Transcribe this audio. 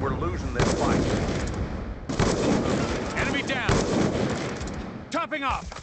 We're losing this fight. Enemy down. Topping off.